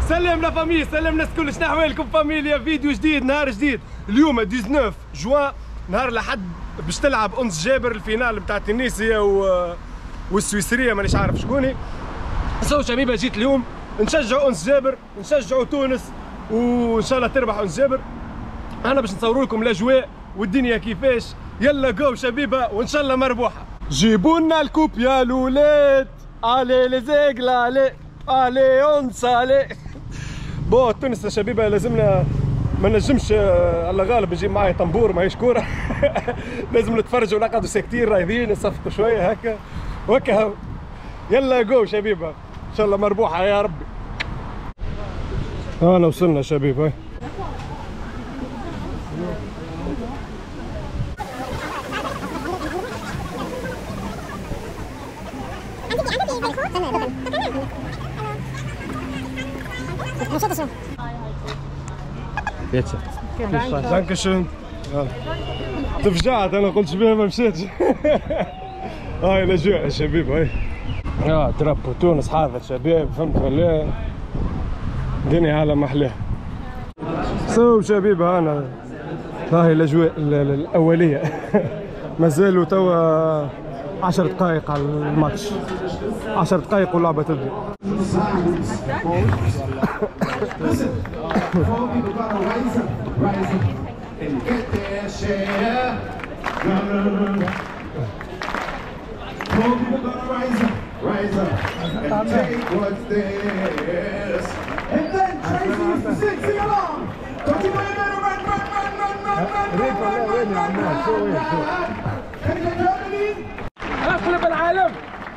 سلم لا فامي، سلم الناس كل، شنو احوالكم فاميليا؟ فيديو جديد، نهار جديد. اليوم 19 جوان، نهار الأحد، باش تلعب أنس جابر الفينال بتاع تونسيا والسويسرية، مانيش عارف شكوني. سو شبيبه جيت اليوم نشجعوا أنس جابر، نشجعوا تونس، وإن شاء الله تربح أنس جابر. أنا باش نصوروا لكم الأجواء والدنيا كيفاش. يلا جو شبيبه، وإن شاء الله مربوحة. جيبوا لنا الكوب يا الولاد، علي لي زيغلا، علي أنس علي. بو تونس يا شبيبه لازمنا، ما نجمش الله غالب نجيب معايا طنبور ماهيش كوره. لازم نتفرجوا نقعدوا ساكتين رايدين نصفقوا شويه هكا وهكا هو. يلا جو شبيبه، ان شاء الله مربوحه يا ربي. انا وصلنا شبيبه. هاي دانكشن. تفجعت انا، قلت شبيه ما مشيتش. هاي الاجواء يا شباب. هاي يا تربوا تونس حاضر شباب، فهمت ولا؟ الدنيا على محلاها. سو شباب انا هاي الاجواء الاوليه. مازالوا توا 10 دقائق على الماتش، 10 دقائق واللعبه تبدا. اقلب العالم.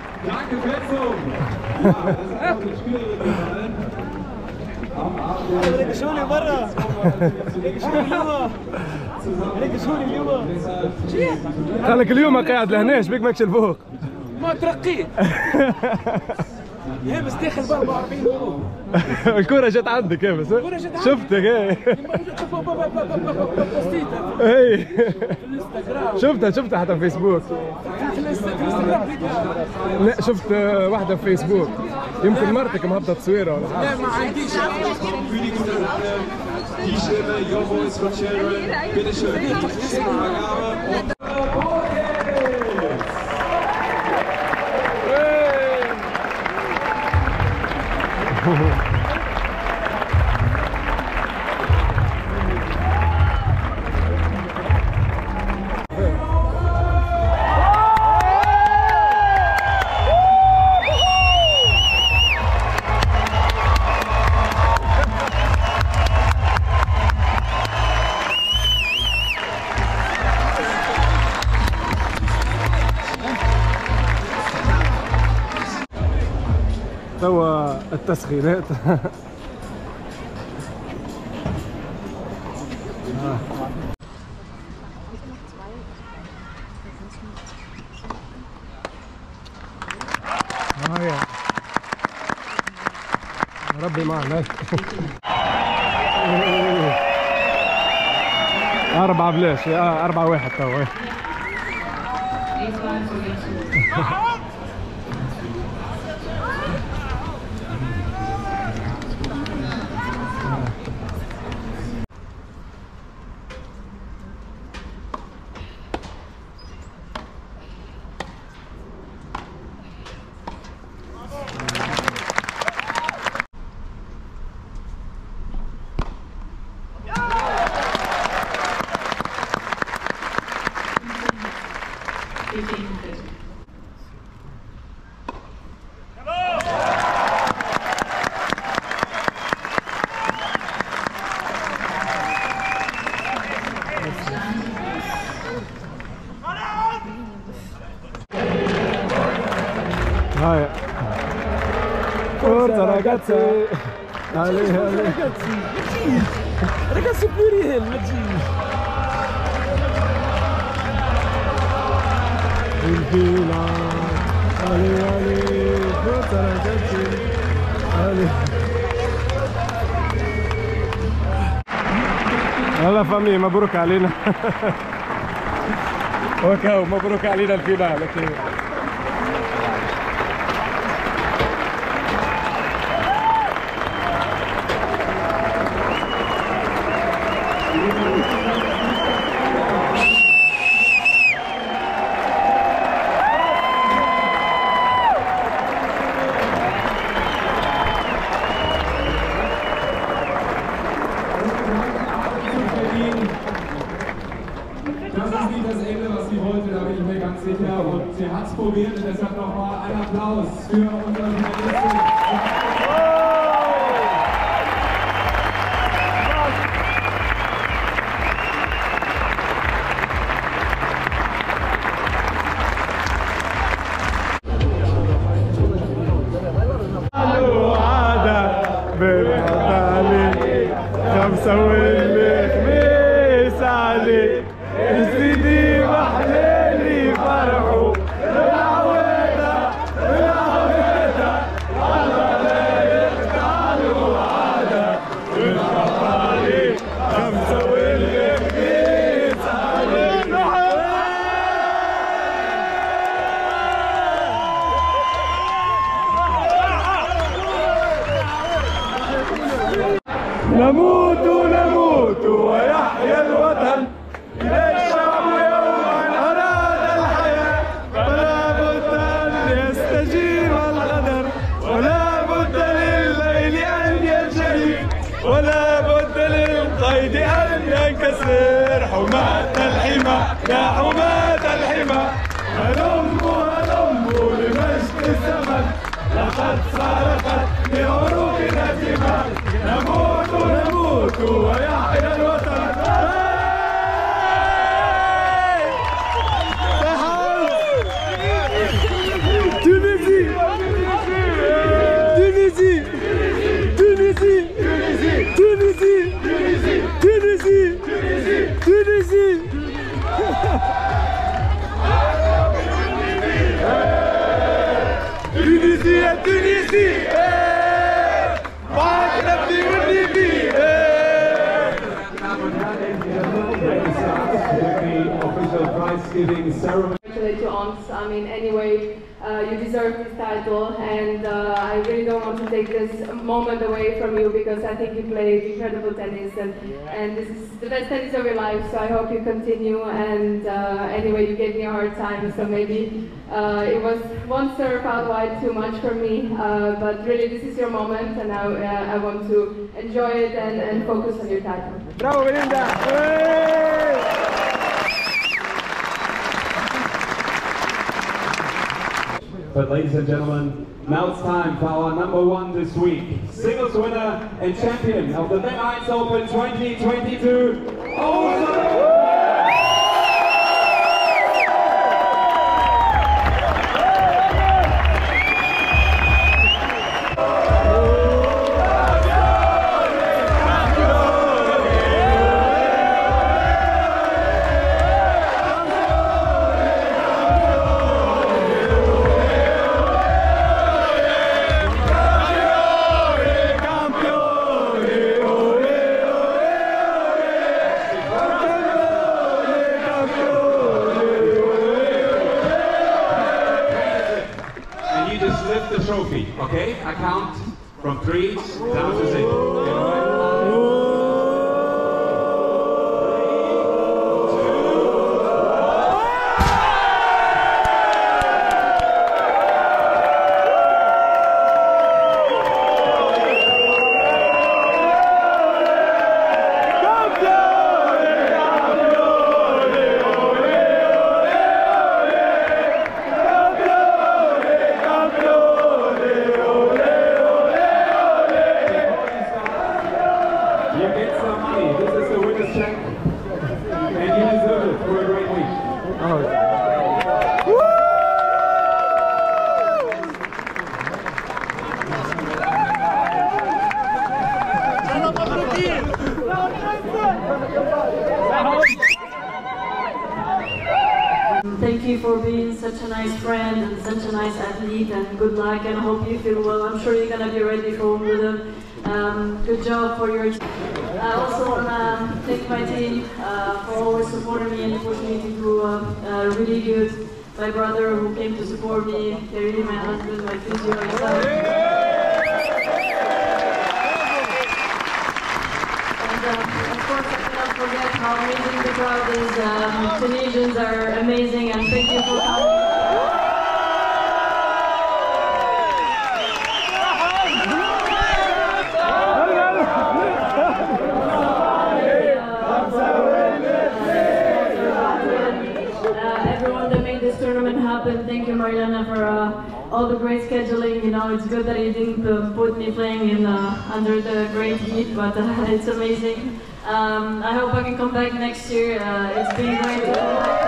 ريقشوني برا، ريقشوني اليوم، ريقشوني اليوم. خليك اليوم قاعد لهناش بيك ماكش الفوق. ما ترقيت. يا بس داخل ب 44 يورو. الكرة جت عندك يا بس. شفتك ايه. اي شفتها حتى في فيسبوك. لا شفت واحدة في فيسبوك، يمكن مرتك مهبطة تصويرها ولا حاجة. لا ما عنديش. توا التسخينات. ربي معنا. 4 بلاش، 4-1 توا. Vai. Forza ragazzi. Ragazzi Pluriel, ma il fila. Forza ragazzi. يلا فامي مبروك علينا. اوكي مبروك علينا الفينال. اوكي der hat es probiert und deshalb nochmal ein Applaus für unseren Finalisten. خمسة والخميس علي سيدي محلالي فرحوا بالعوادة بالعوادة الله لا يقطعوا عادة بالعوالي خمسة والخميس علي نموت نموت ويحيى الوطن إذا الشعب يوما أراد الحياة فلا بد أن يستجيب القدر ولا بد للليل أن ينجلي ولا بد للقيد أن ينكسر حماة الحمى يا حماة الحمى هلموا هلموا لمجد الزمن لقد صرخت بعروقنا دماء نموت نموت ويحيى الوطن تونسي تونسي تونسي تونسي تونسي تونسي تونسي يا تونسي معك نبني والليبي Congratulate you on. I mean, anyway, you deserve this title, and I really don't want to take this moment away from you because I think you played incredible tennis, and this is the best tennis of your life. So I hope you continue. And anyway, you gave me a hard time, so maybe it was one serve out wide too much for me. But really, this is your moment, and I want to enjoy it and focus on your title. Bravo, Belinda! But ladies and gentlemen, now it's time for our #1 this week. Singles winner and champion of the Van Heinz Open 2022, lift the trophy, okay? I count from 3 down to 6. Thank you for being such a nice friend and such a nice athlete, and good luck, and I hope you feel well. I'm sure you're going to be ready for Wimbledon. Good job for your team. I also want to thank my team for always supporting me and pushing me to do really good. My brother who came to support me, Terry, my husband, my physio, and stuff. Of course, I cannot forget how amazing the crowd is. Tunisians are amazing, and thank you for coming. Everyone that made this tournament happen. up, and thank you, Mariana, for all the great scheduling. You know, it's good that you didn't put me playing in under the great heat, but it's amazing. I hope I can come back next year. It's been great to come back.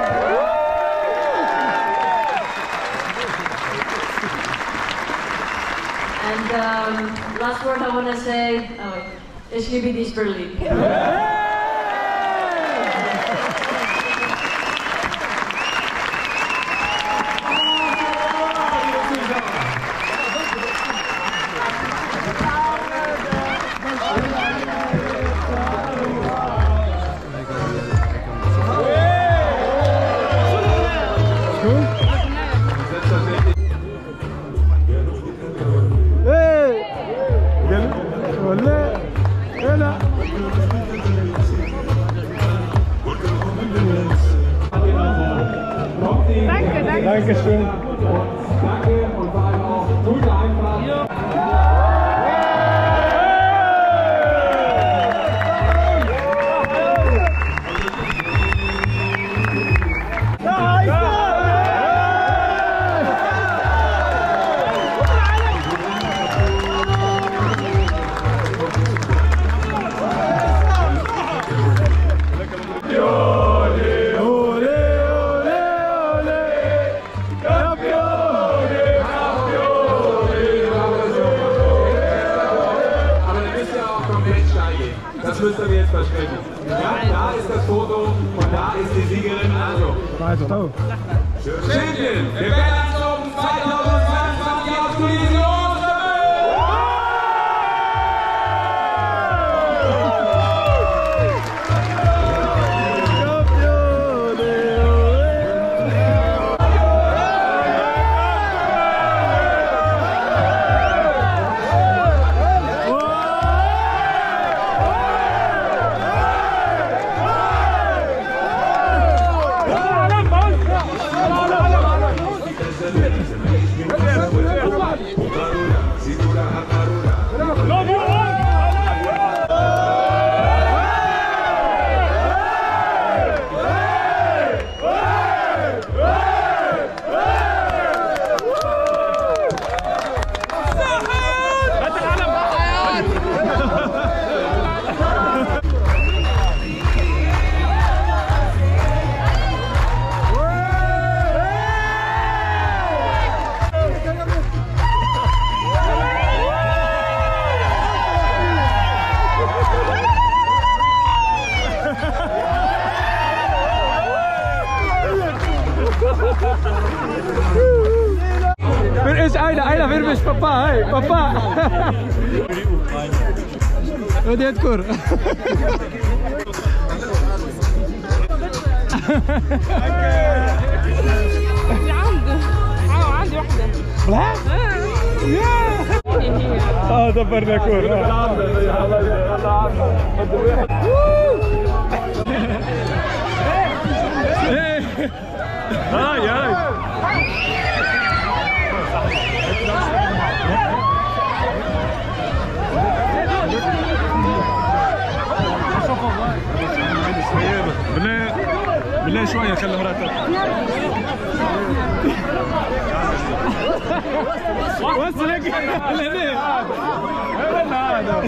And last word I want to say, is jullie die Berlin. Dankeschön. Danke und vor allem auch gute Einfahrt. Das müsst ihr mir jetzt versprechen. Ja, da ist das Foto und da ist die Siegerin. Also, Champion, wir werden uns um 2022 aus Tunesien. Wer ist einer, wer ist Papa? Hey, Papa! ودي اذكر عندي واحدة بلاك؟ دبرنا كور هاي هاي بالله شوية خلي مراتك وصلك لهنا هذا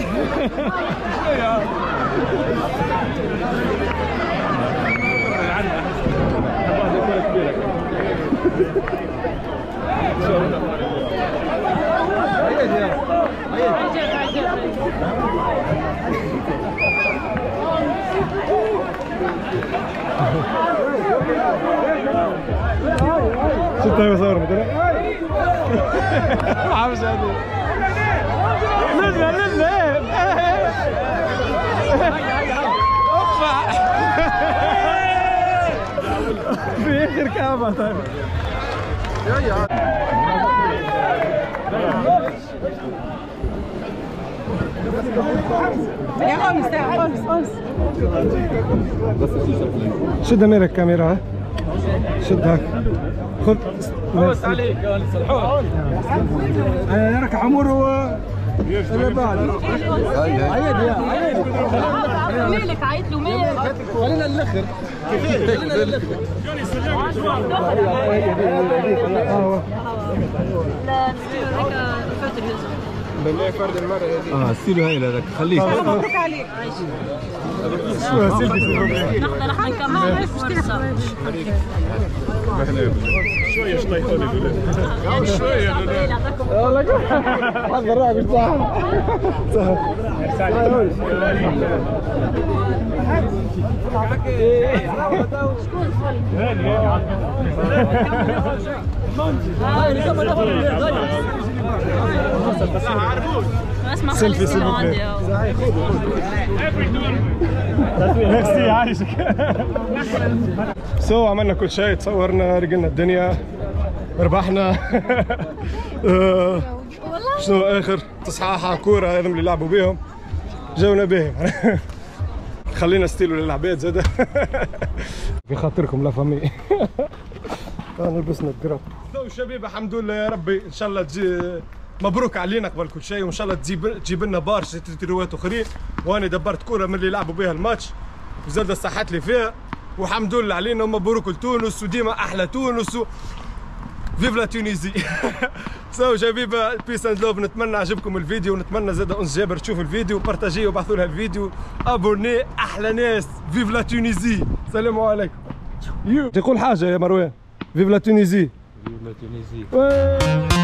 شفتها بصور مثلا عاوز هذه لله اوبا في اخر كعبه طيب يا خمس شد امير الكاميرا ها شدها خذ بس عليك صلحوها انا راك عمر انا بعد عيد يا مالك عيط له مالك خلينا نلخر خلينا نلخر لا ستيلو هيك الفلتر يلزم بالله فرد المره هذه ستيلو هايل هذاك خليك مبروك عليك نحن نكمل فرصة شويه شطيحوا لي شوية حظ الراعي اسمع خلي ستيلو عندي ميرسي عايشك. عملنا كل شيء، تصورنا، رجلنا الدنيا، ربحنا. شنو اخر تصحيحة كورة هذم اللي لعبوا بيهم جاونا بهم. خلينا ستيلو للعباد زاده. في خاطركم لا فامي. لبسنا القراب. شبيبه الحمد لله يا ربي، ان شاء الله تجي مبروك علينا قبل كل شيء، وان شاء الله تجيب لنا برشا تتروات اخرين. وانا دبرت كوره من اللي لعبوا بها الماتش وزاد صحت لي فيها، والحمد لله علينا، ومبروك لتونس، وديما احلى تونس فيف لا تونيزي. شبيبه بيس اند لوف، نتمنى عجبكم الفيديو، ونتمنى زاد انس جابر تشوف الفيديو، بارتاجيه وبعثوا لها الفيديو، ابوني، احلى ناس، فيف لا تونيزي. السلام عليكم. تقول حاجه يا مروان؟ فيف لا تونيزي. فيف لا تونيزي.